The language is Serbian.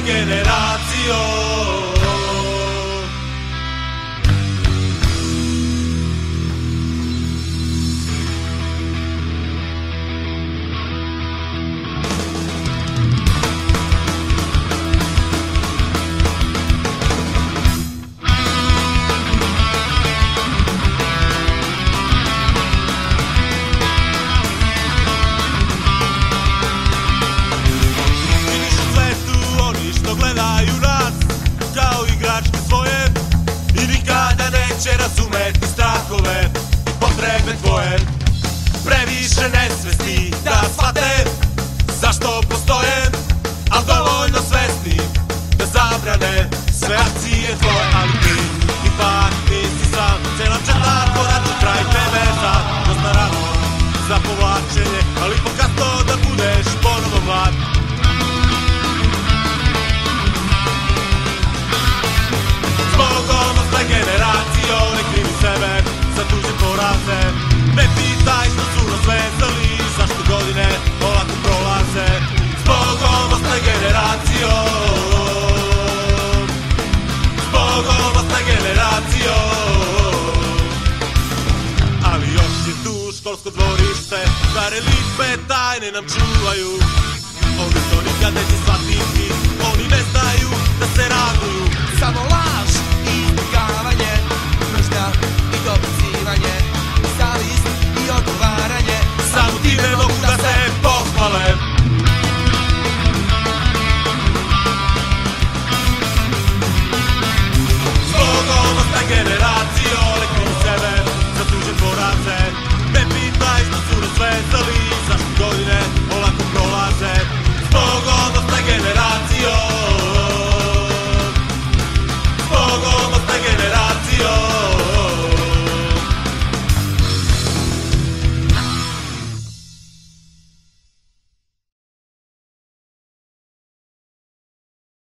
generazione. Gledaju nas kao igračke svoje i nikada neće razumeti strahove i potrebe tvoje. Previše nesvesti da shvate zašto postoje, al dovoljno svesni da zabrane sve akcije tvoje. Ali ti ipak nisi sam, cela četa poradu kraj tebe za dosta rano za povlačenje, ali pokazno da budeš ponovo mlad. Zbogom ostaj generacione, krivi sebe za tuđe poraze. Ne pitaj što su nas vezali, zašto godine olako prolaze. Zbogom ostaj generacion, zbogom ostaj generacion. Ali još je tu školsko dvorište, stare lipe tajne nam čuvaju. Oni to nikad neće shvatiti, oni ne znaju da se raduju. Samo